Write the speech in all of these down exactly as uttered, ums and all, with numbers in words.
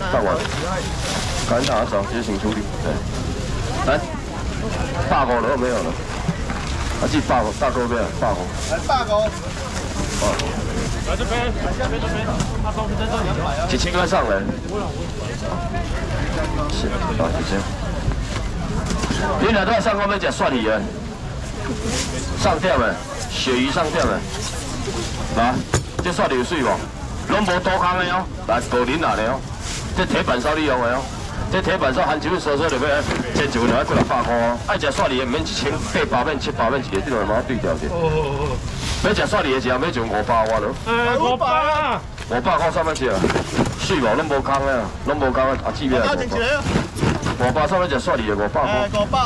上完，赶紧打走，直接请处理。对，来，八个了没有了？啊，记八个，大哥没有，八个。 来八个。 八个。 来这边，来这边这边，他东西在这里。 几千块上来。是，好，就这样。你俩都要上后面吃蒜鱼啊？上吊的，鳕鱼上吊的。来，这蒜鱼有水无？拢无多空的哦，来高磷拿的哦。这铁板烧你用的哦。这铁板烧含酒烧烧就要煎一份要几六百块哦。爱食蒜鱼的免一千八百免七百免一个，这两毛对调者。哦哦哦。要食蒜鱼的时候要就五百我咯。 哎，五百啊！ 五百块上面吃啊？水无拢无空的，拢无空的，啊，这边五百。五百上面食蒜鱼的五百块。 五百。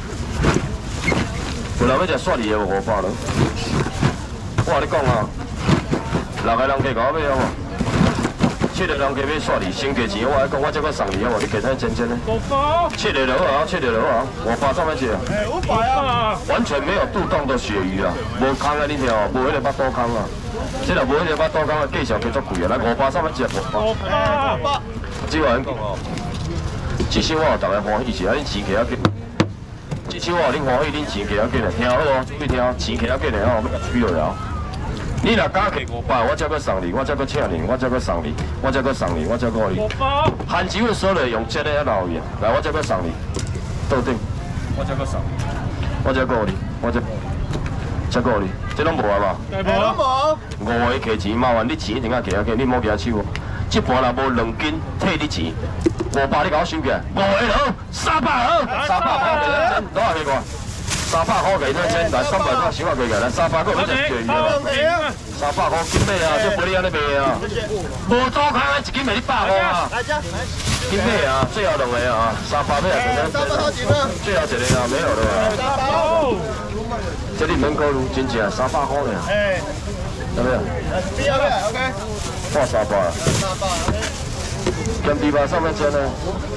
有人要食蒜鱼的五百咯。我跟你讲啊，六个人加搞买好无？七个人加买蒜鱼，先加钱，我跟你讲，我这个送你好无？你其他钱钱呢？ 五百。七个就好啊，七个就好啊，五百上面吃啊。 哎，五百啊！ 完全没有渡动的鳕鱼啊，无空啊，你听哦，无迄个巴肚空啊。这若无迄个巴肚空啊，价钱叫足贵啊，来五百上面吃五百。 五百。 这话恁讲哦，至少我有大家欢喜是啊，恁钱摕啊紧。至少我有恁欢喜，恁钱摕啊紧的，听好哦，注意听，钱摕啊紧的哦，要取落来哦。你若加摕五百，我才搁送你，我才搁请你，我才搁送你，我才搁送你，我才搁你。 五百。含酒的所有用这个要留意，来，我才搁送你，倒顶，我才搁送你，我才搁你，我才。才搁你，这拢无啊嘛？ 无。 五个摕钱，麻烦你钱一定要摕啊紧，你莫举手哦。这盘若无两斤，退你钱。五百你甲我收起来，五个好，三百好，三百块给他钱，多少给我？三百块给他钱，来三百块小我给个，来三百块要食鳕鱼啊！三百块斤买啊，这不哩安尼卖啊！无多空的一斤卖你百块啊！ 来这， 斤买啊，最后两个啊，三百买啊， 三百好几个， 最后一个啊，没有了啊。 三百好。 这里免考虑，真正三百块呢。 哎， 有没有？ 必要的 ，OK。 换三百。 三百 ，OK。 跟地巴上面蒸呢？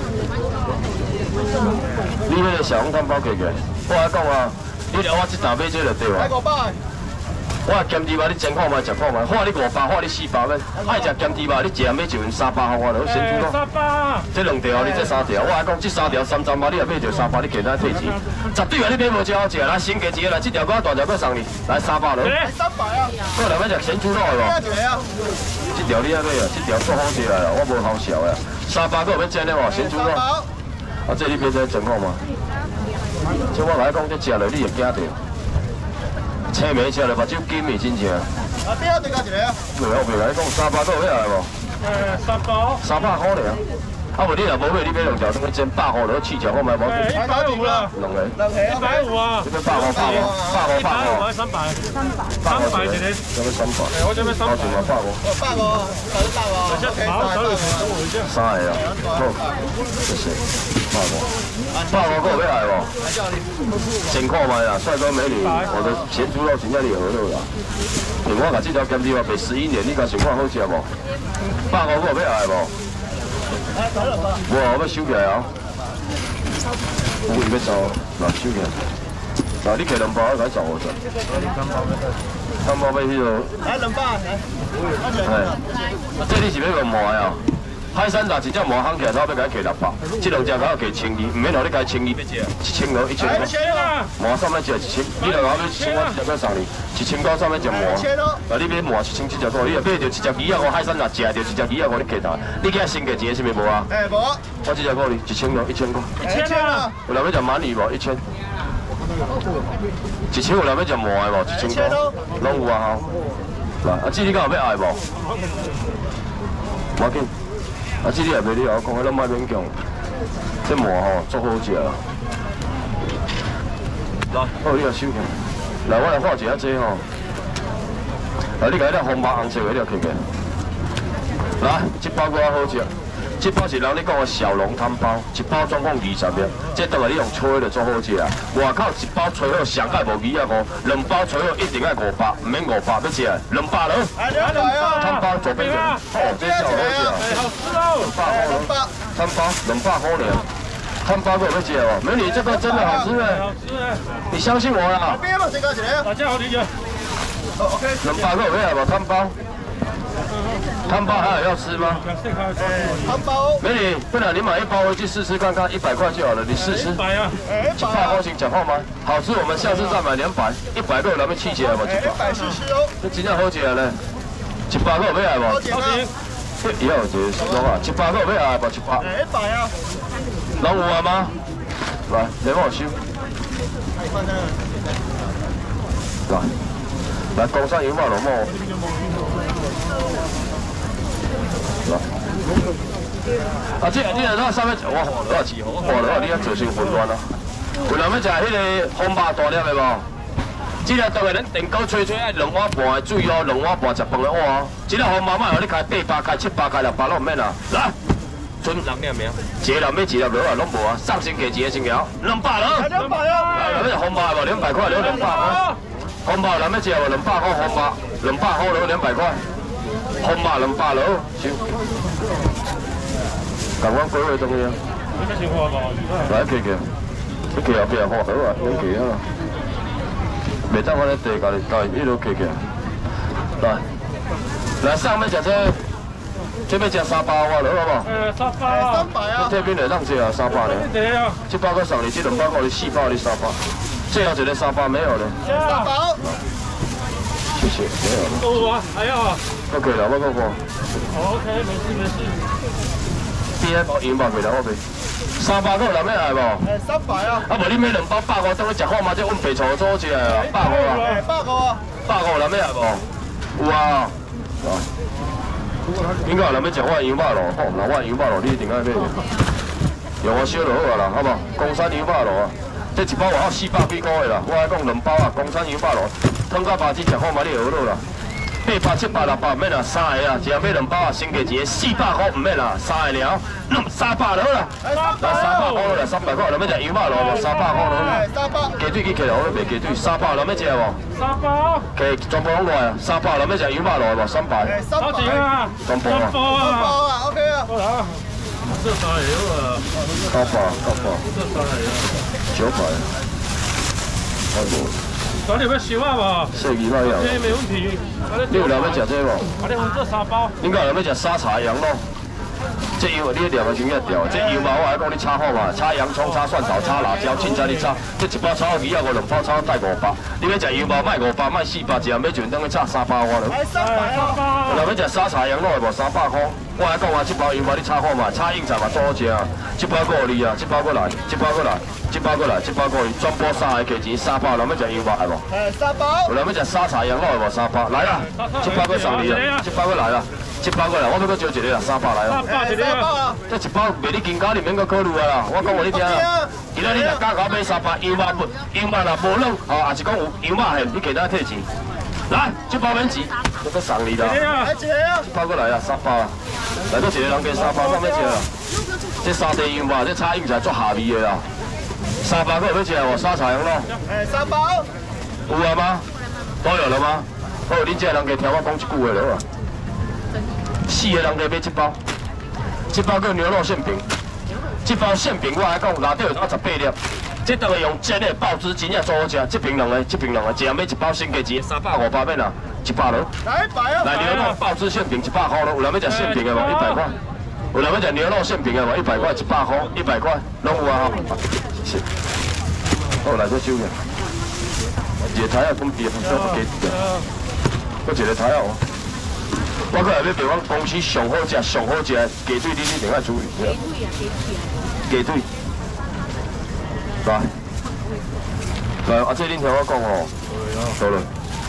你那个小笼汤包给个，我来讲啊，你聊我这打买这就对啊。 来五百。 我咸猪肉你煎看卖，食看卖，看你五百，看你四百蚊。爱食咸猪肉，你一人买一份三百，我就先猪肉。 三百。这两条，你这三条，我来讲，这三条三十八，你若买着三百，你给咱退钱。绝对啊，你买无最好食，来先加一个来，这条我大条我送你，来三百了。 来三百啊！ 我来要食咸猪肉的无？这条你爱买啊，这条做好食啊，我无好笑啊。三百个要煎的无？咸猪肉。啊，这你别再整好吗？这我来讲，这食了你会惊到。青梅吃了目睭金的真正。 啊，边仔对加一个啊？ 袂好袂来讲，三百个要来无？ 诶，三百。三百块尔。啊，无你若无买，你买两条，等于煎百块落去吃，我买无。 一百五啦。 两个。 两个。 一百五啊。 这边百五百五百五百五。 三百。三百。三百一个。 这边三百。 我这边三百。 我百五。 我百五，手是百五。 好，手里等我一下。 三个啊。好，谢谢。百五。百五个要来无？先看卖啦，帅哥美女，我的咸猪肉真正厉害了啦。另外，甲这条咸猪肉卖十一年，你甲想看好食无？百五个要来无？无，我要收起来啊！有伊要走，来收起来。来，你摕两包，来十五只。汤包要迄个。 来两百，来。 哎，这你是要用麻啊？海参拿一只麻烘起来，差不多给伊摕六百。这两只才要给千二，唔免让你加千二要食，一千五一千五。麻上面食一千，你若讲要千我一只要送你，一千九上面食麻。啊，你买麻一千七只块，你若买着一只鱼仔我海参若食着一只鱼仔我你给他，你今日先给钱是咪无啊？ 哎，无。 我这只块你一千五一千块。 一千啊！ 有人要食鳗鱼无？一千。一千有人要食麻的无？一千块。拢有啊吼。来，啊，这你敢有要爱无？无要紧。啊，这你也袂你我讲，迄拢莫勉强。这麻吼足好食啦。来，好，你也收起。来，我来画一下这吼。来，你甲迄个红白红色迄条摕起。来，这包搁好食。这包是人咧讲的小笼汤包，一包总共二十粒。这倒来你用吹就足好食啊！外口一包吹好上盖无二啊五，两包吹好一定要五百，唔免五百要食两百了。汤包左边人，哦，这小好食啊！两百块了，汤包两百块了，汤包够要食哦。美女，这个真的好吃哎！ 好吃哎！ 你相信我啦！ 边嘛，这个一个。 大家好，理解。 OK。 两百块有要无汤包？ 汤包还有要吃吗？ 汤包。 美女，不然你买一包回去试试看看，一百块就好了，你试试。 一百啊！ 哎， 一百块钱讲好吗？好吃，我们下次再买两百，一百个咱们气起来无？ 一百试试哦。 这真正好食咧，一百个要来无？ 好钱。 以后有一个龙啊，一百个要来无？一百。 哎，一百啊。 拢有啊吗？来，你帮我收。来，来，高山油马龙毛。来。啊，这你来到上面，我画落字，我画落，你遐造成混乱啊。有人要食迄个红肉大粒的无？这个当然咱电锅吹吹爱两碗半的水哦，两碗半食饭的碗哦。这个红肉卖，互你开八百、开七百、开六百，拢唔免啦。来，剩六粒名，一个人要一粒落啊，拢无啊。上星期一个星期后，两百了。 两百啊！ 来，要红肉无？两百块，两两百块。红肉人要食无？两百块红肉，两百块落两百块。红肉两百落，收。共阮几位东西啊？来，企企，你企后壁好好啊，免企啊。袂当我咧地家己家己一路企起来。来，来上面食这，这边食三百我落好无？ 呃，三百。 三百啊！ 这边来当这啊，三百呢。 对啊。 这包个送你，这两包我你四包你三百，最后一个三百没有了。 三百。 谢谢，没有了。 有啊，还要啊。 OK 了，我讲过。 OK，没事没事。 边一包银包袂来我袂。三百个人要来无？ 哎，三百啊！ 啊，无你买两包百五，等你食好嘛？这阮白醋做起来啊，百五啊。 哎，百五啊！ 百五人要来无？有啊。应该有人要食我的羊肉咯，好，那我的羊肉咯，你一定爱买。用我烧就好啊啦，好无？公山羊肉咯啊，这一包外口四百几块的啦，我来讲两包啊，公山羊肉咯，汤到麻糍食好嘛，你学落啦。八百、七百、六百唔免啦，三个啊，只要买两包啊，先给钱，四百块唔免啦，三个了，那么三百了啦，来三百块了，三百块，咱要食羊肉咯，三百块咯， 三百。 鸡腿去起来，我卖鸡腿，三百，咱要食无？ 三百。 给全部拢过来，三百，咱要食羊肉咯，无？三百。 三百啊！ 全部啊。 三百啊 ，OK 啊。 好啦，这三个啊。 九百，九百。 这三个啊。 九百。还无。 咱你要收啊无？ 四二百有。 这没问题。 你有人要食这无？ 啊，你分这三包。 应该有人要食沙茶羊肉。这羊你料的先要调，这羊肉我来讲你炒好嘛，炒洋葱、炒蒜头、炒辣椒，凊彩你炒。这一包炒鱼啊，五两包炒带五百。你要食羊肉卖五百，卖四百，一人要就等于炒三百我了。 哎，三百啊！ 有人要食沙茶羊肉的无？三百块。我来讲啊，这包羊肉你炒好嘛，炒硬菜嘛做好食啊。这包过你啊，这包过来，这包过来，这包过来，这包过来，全部三个价钱三百，有人要食羊肉的无？ 哎，三百。 有人要食沙茶羊肉的无？三百，来啦，这包过送你啊，这包过来啦。一包过来，我要搁招一个啦，三百来哦。 哎，三百啊！ 这一包卖你金价，你免搁考虑啊啦。我讲互你听啦，今仔日若加价买三百，羊肉不羊肉若无冷，哦，也是讲有羊肉现，你给咱退钱。来，这包免钱，我搁送你啦。 来一个啊！ 包过来啊，三百啊。来，搁一个人加三百，咱要食啦。这三地羊肉，这炒硬菜足下味的啦。三百个要食无？沙茶羊肉。 哎，三百。 有啊吗？都有了吗？好，恁这人加听我讲一句话就好啊。四个人加买一包，这包叫牛肉馅饼。这包馅饼我来讲，内底有到十八粒。这等于用煎的爆汁真正做好食。这瓶两个，这瓶两个，一人买一包先价钱三百五百免啦，一百咯。 来一百啊！ 来牛肉爆汁馅饼一百块咯，有人要食馅饼的无？一百块。有人要食牛肉馅饼的无？一百块，一百块，一百块，拢有啊！谢谢。好，来这收去。一个台啊，讲别方向不给的，搁一个台啊。我搁来要给阮公司上好食、上好食的鸡腿，你一定爱注意。鸡腿啊，鸡腿。鸡腿。来，来，啊，这恁听我讲吼，好了。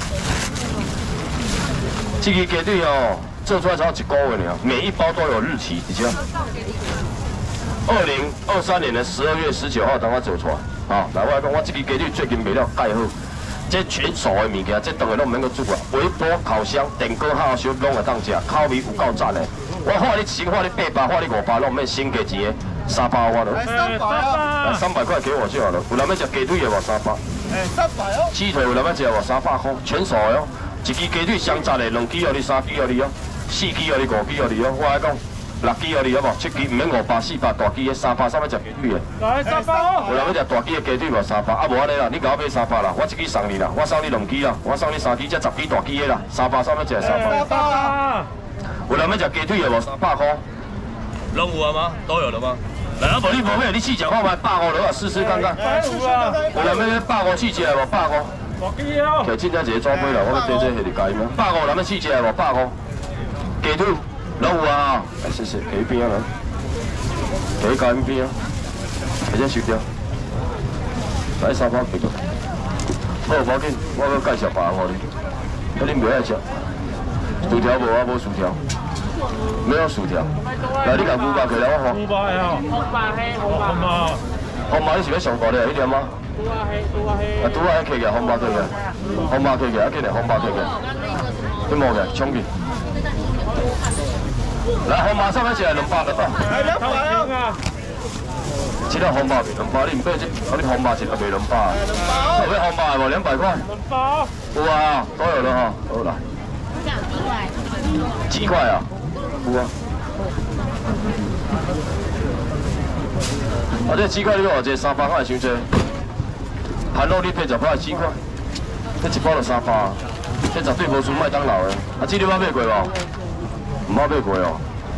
这个鸡腿哦，做出来才一个月呢，每一包都有日期，而且二零二三年的十二月十九号，等我做出来。好，来，我来讲，我这个鸡腿最近卖了介好。这全熟的物件，这当然拢唔免搁煮啊。微波、烤箱、电锅烤烧拢会当食，口味有够赞的。我喊你先，喊你八百，喊你五百，拢唔免先价钱的，三百我了。 来三百啊！ 来三百块给我就好了。有人要食鸡腿的无？三百。 哎，三百哦。 鸡腿有人要食无？三百块，全熟的哦。一支鸡腿香炸的，两支哦你，三支哦你哦，四支哦你，五支哦你哦。我来讲。六支哦你好无？七支唔免五百、四百，大支的三百，啥要食鸡腿的？ 来三百哦。 有人要食大支的鸡腿无？三百，啊无安尼啦，你甲我买三百啦，我一支送你啦，我送你两支啦，我送你三支，才十支大支的啦，三百啥要食？三百。 三百啊！ 有有人要食鸡腿的无？三百块。 拢有啊吗？都有了吗？ 来啊，无你无买，你试食看卖百五落啊，试试看看。 有啊。 有人要百五试食的无？百五。 我记哦。 摕凊彩一个纸杯啦，我要对这下你解嘛。百五，人要试食的无？百五。鸡腿拢有啊，哎，谢谢，给边啊人，给加边啊，直接收掉。来三包几个？好，无要紧，我搁介绍别人互你。那恁袂爱食？薯条无啊，无薯条。没有薯条。来，你甲牛排起来，我看。 牛排啊。红麻黑，红麻。 红麻你是要上大的迄点吗？ 猪啊黑，猪啊黑。 啊，猪啊黑起起，红麻起起，红麻起起，啊，紧来红麻起起。你摸起，冲去。来，红麻上面起来两百个啊。 来两百啊！ 这个红麻面两百，你唔买这，啊，你红麻一个卖两百。 两包。 有要红麻无？两百块。 两包。 有啊，都有了哈，好来。几块啊？有啊。啊，这几块你偌济？三百块伤济。含肉你配十包几块？这一包就三百，这绝对无输麦当劳的。啊，这你捌买过无？唔捌买过哦。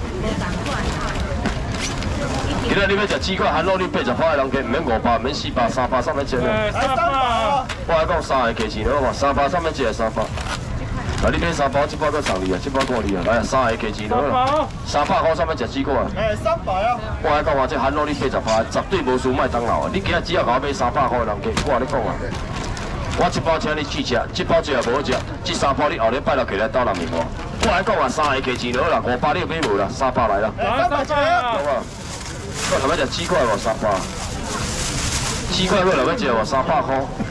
今仔你要食鸡块含肉你八十块的人，唔免五百，唔免四百，三百上面一个。 来三包。 我来讲三个价钱好嘛，三百上面一个三百。来，你买三包，这包搁送你啊，这包过你啊，来三个价钱好啦。三百块上面食鸡块。 哎，三百啊！ 我来讲话，这含肉你八十块，绝对无输麦当劳啊！你今仔只要甲我买三百块的人价，我甲你讲啊。我这包请你试吃，这包最后无食，这三包你后日拜六起来到南面无？我来讲话，三个价钱好啦，五百你买无啦，三百来啦。 三百块啊！ 好啊。我头要食鸡块无三百，鸡块我头要食无三百块。